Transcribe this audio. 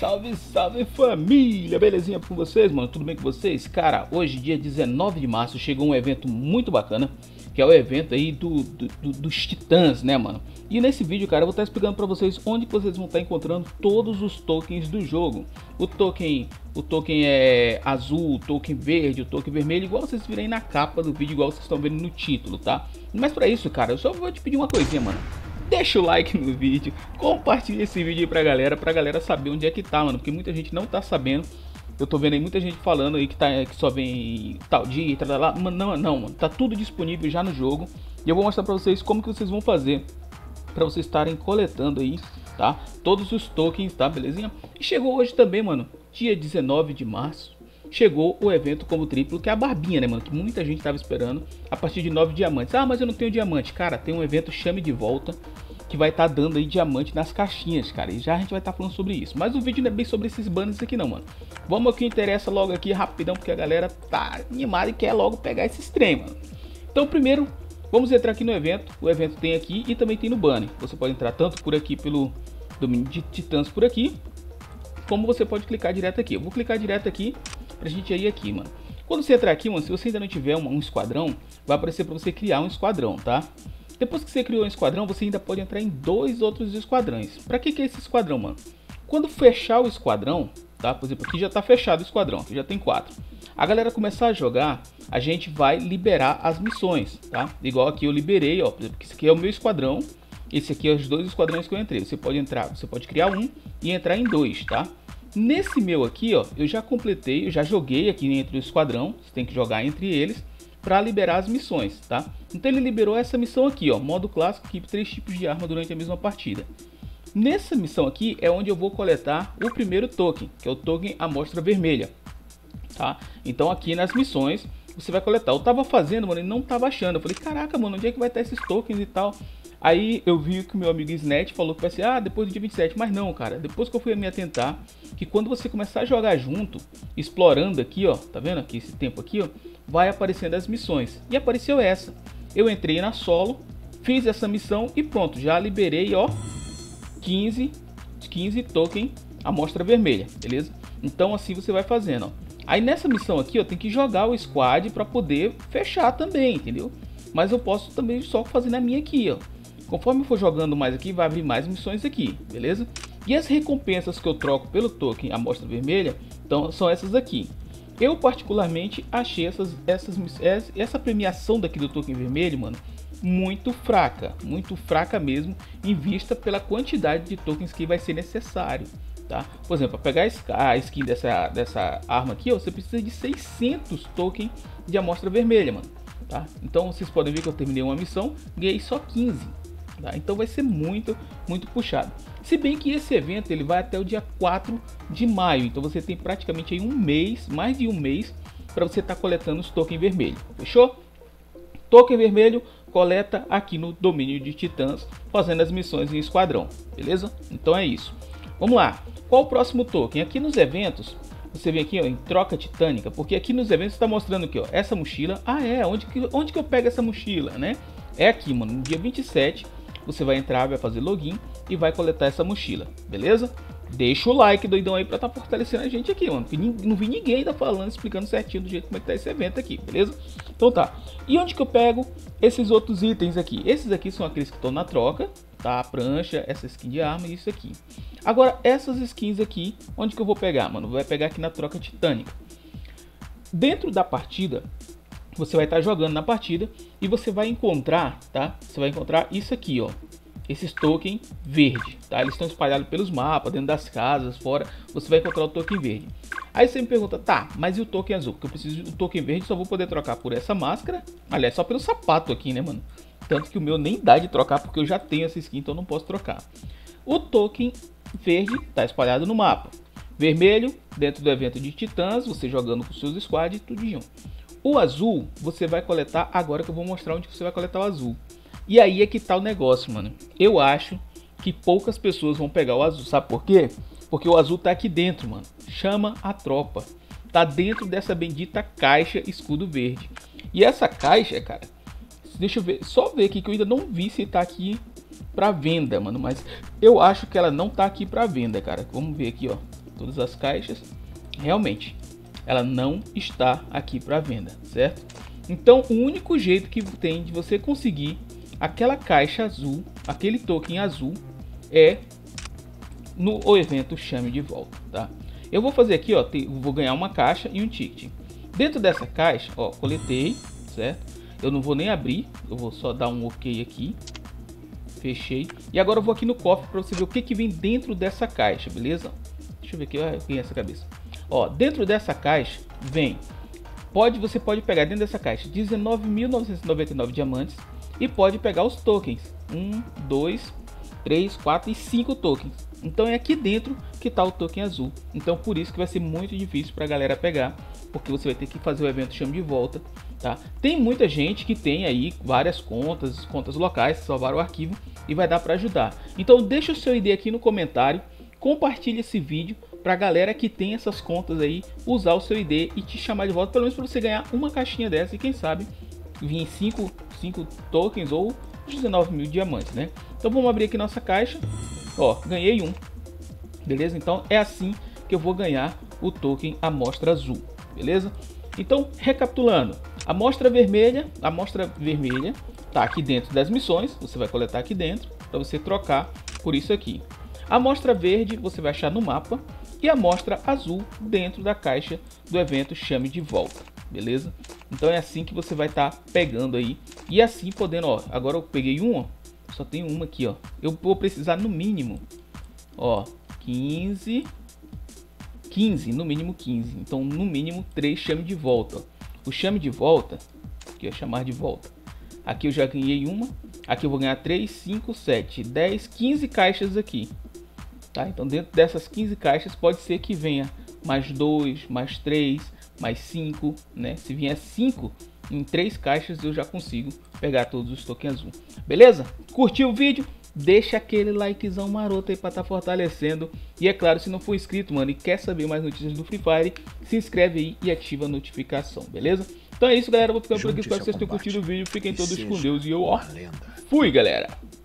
Salve, salve família, belezinha com vocês, mano? Tudo bem com vocês? Cara, hoje, dia 19 de março, chegou um evento muito bacana, que é o evento aí dos Titãs, né, mano? E nesse vídeo, cara, eu vou estar explicando pra vocês onde vocês vão estar encontrando todos os tokens do jogo. O token é azul, o token verde, o token vermelho, igual vocês viram aí na capa do vídeo, igual vocês estão vendo no título, tá? Mas pra isso, cara, eu só vou te pedir uma coisinha, mano. Deixa o like no vídeo, compartilha esse vídeo aí pra galera saber onde é que tá, mano, porque muita gente não tá sabendo. Eu tô vendo aí muita gente falando aí que só vem tal dia, tal lá, não, mano, tá tudo disponível já no jogo. E eu vou mostrar pra vocês como que vocês vão fazer pra vocês estarem coletando aí, tá? Todos os tokens, tá, belezinha? E chegou hoje também, mano, dia 19 de março. Chegou o evento como triplo, que é a barbinha, né, mano? Que muita gente tava esperando, a partir de 9 diamantes. Ah, mas eu não tenho diamante. Cara, tem um evento Chame de Volta, que vai estar dando aí diamante nas caixinhas, cara. E já a gente vai estar falando sobre isso. Mas o vídeo não é bem sobre esses banners aqui não, mano. Vamos ao que interessa logo aqui, rapidão, porque a galera tá animada e quer logo pegar esses trem, mano. Então, primeiro, vamos entrar aqui no evento. O evento tem aqui e também tem no banner. Você pode entrar tanto por aqui, pelo domínio de Titãs por aqui, como você pode clicar direto aqui. Eu vou clicar direto aqui pra gente ir aqui, mano. Quando você entrar aqui, mano, se você ainda não tiver um esquadrão, vai aparecer pra você criar um esquadrão, tá? Depois que você criou um esquadrão, você ainda pode entrar em 2 outros esquadrões. Pra que é esse esquadrão, mano? Quando fechar o esquadrão, tá? Por exemplo, aqui já tá fechado o esquadrão, aqui já tem 4. A galera começar a jogar, a gente vai liberar as missões, tá? Igual aqui eu liberei, ó, por exemplo, esse aqui é o meu esquadrão. Esse aqui é os 2 esquadrões que eu entrei. Você pode entrar, você pode criar um e entrar em 2, tá? Nesse meu aqui, ó, eu já completei, eu já joguei aqui entre o esquadrão. Você tem que jogar entre eles para liberar as missões, tá? Então ele liberou essa missão aqui, ó, modo clássico, equipe 3 tipos de arma durante a mesma partida. Nessa missão aqui é onde eu vou coletar o primeiro token, que é o token amostra vermelha, tá? Então aqui nas missões você vai coletar. Eu tava fazendo, mano, e não tava achando. Eu falei, caraca, mano, onde é que vai estar esses tokens e tal? Aí eu vi que o meu amigo Snet falou que vai ser, depois do dia 27, mas não, cara, depois que eu fui me atentar, que quando você começar a jogar junto, explorando aqui, ó, tá vendo aqui, esse tempo aqui, ó, vai aparecendo as missões, e apareceu essa. Eu entrei na solo, fiz essa missão e pronto, já liberei, ó, 15 token amostra vermelha, beleza? Então assim você vai fazendo, ó. Aí nessa missão aqui, ó, tem que jogar o squad para poder fechar também, entendeu? Mas eu posso também só fazer na minha aqui, ó. Conforme eu for jogando mais aqui, vai abrir mais missões aqui, beleza? E as recompensas que eu troco pelo token amostra vermelha, então são essas aqui. Eu particularmente achei essa premiação daqui do token vermelho, mano, muito fraca mesmo, em vista pela quantidade de tokens que vai ser necessário, tá? Por exemplo, para pegar a skin dessa arma aqui, ó, você precisa de 600 tokens de amostra vermelha, mano, tá? Então vocês podem ver que eu terminei uma missão, ganhei só 15. Tá? Então vai ser muito puxado. Se bem que esse evento ele vai até o dia 4 de maio. Então você tem praticamente aí um mês, mais de um mês, para você estar coletando os tokens vermelhos. Fechou? Token vermelho coleta aqui no domínio de Titãs, fazendo as missões em esquadrão. Beleza? Então é isso. Vamos lá. Qual o próximo token? Aqui nos eventos, você vem aqui, ó, em troca titânica, porque aqui nos eventos está mostrando aqui, ó, essa mochila. Onde que eu pego essa mochila, né? É aqui, mano, no dia 27. Você vai entrar, vai fazer login e vai coletar essa mochila, beleza? Deixa o like, doidão, aí pra tá fortalecendo a gente aqui, mano. Porque não vi ninguém ainda falando, explicando certinho do jeito como é que tá esse evento aqui, beleza? Então tá. E onde que eu pego esses outros itens aqui? Esses aqui são aqueles que estão na troca, tá? A prancha, essa skin de arma e isso aqui. Agora, essas skins aqui, onde que eu vou pegar, mano? Vai pegar aqui na troca titânica. Dentro da partida, você vai estar jogando na partida e você vai encontrar, tá? Você vai encontrar isso aqui, ó. Esses token verde, tá? Eles estão espalhados pelos mapas, dentro das casas, fora. Você vai encontrar o token verde. Aí você me pergunta, tá, mas e o token azul? Porque eu preciso do token verde, só vou poder trocar por essa máscara. Aliás, só pelo sapato aqui, né, mano? Tanto que o meu nem dá de trocar porque eu já tenho essa skin, então não posso trocar. O token verde tá espalhado no mapa. Vermelho, dentro do evento de Titãs, você jogando com seus squad e tudo junto. O azul você vai coletar agora, que eu vou mostrar onde você vai coletar o azul. E aí é que tá o negócio, mano. Eu acho que poucas pessoas vão pegar o azul. Sabe por quê? Porque o azul tá aqui dentro, mano. Chama a tropa. Tá dentro dessa bendita caixa escudo verde. E essa caixa, cara, deixa eu ver. Só ver aqui que eu ainda não vi se tá aqui para venda, mano, mas eu acho que ela não tá aqui para venda, cara. Vamos ver aqui, ó, todas as caixas. Realmente, ela não está aqui para venda, certo? Então, o único jeito que tem de você conseguir aquela caixa azul, aquele token azul, é no evento Chame de Volta, tá? Eu vou fazer aqui, ó, vou ganhar uma caixa e um ticket. Dentro dessa caixa, ó, coletei, certo? Eu não vou nem abrir, eu vou só dar um OK aqui. Fechei. E agora eu vou aqui no cofre para você ver o que que vem dentro dessa caixa, beleza? Deixa eu ver aqui, ó, tem essa cabeça. Ó, dentro dessa caixa vem, você pode pegar dentro dessa caixa 19.999 diamantes e pode pegar os tokens 1, 2, 3, 4 e 5 tokens. Então é aqui dentro que está o token azul. Então por isso que vai ser muito difícil para a galera pegar, porque você vai ter que fazer o evento Chame de Volta, tá? Tem muita gente que tem aí várias contas locais, salvar o arquivo e vai dar para ajudar. Então deixa o seu ID aqui no comentário, compartilhe esse vídeo para a galera que tem essas contas aí usar o seu ID e te chamar de volta, pelo menos para você ganhar uma caixinha dessa e quem sabe vir 5 tokens ou 19.000 diamantes, né? Então vamos abrir aqui nossa caixa. Ó, ganhei um, beleza? Então é assim que eu vou ganhar o token amostra azul, beleza? Então, recapitulando, a amostra vermelha tá aqui dentro das missões, você vai coletar aqui dentro para você trocar por isso aqui. A amostra verde você vai achar no mapa e a amostra azul dentro da caixa do evento Chame de Volta, beleza? Então é assim que você vai estar pegando aí e assim podendo, ó, agora eu peguei um, ó, só tem uma aqui, ó. Eu vou precisar no mínimo, ó, 15, no mínimo 15. Então, no mínimo 3 chame de volta. O chame de volta, que é chamar de volta. Aqui eu já ganhei uma. Aqui eu vou ganhar 3, 5, 7, 10, 15 caixas aqui. Tá? Então, dentro dessas 15 caixas, pode ser que venha mais 2, mais 3, mais 5, né? Se vier 5 em 3 caixas, eu já consigo pegar todos os tokens azul. Beleza? Curtiu o vídeo? Deixa aquele likezão maroto aí pra estar fortalecendo. E é claro, se não for inscrito, mano, e quer saber mais notícias do Free Fire, se inscreve aí e ativa a notificação, beleza? Então é isso, galera. Eu vou ficando por aqui. Espero que vocês tenham curtido o vídeo. Fiquem todos com Deus. E eu, ó, fui, galera!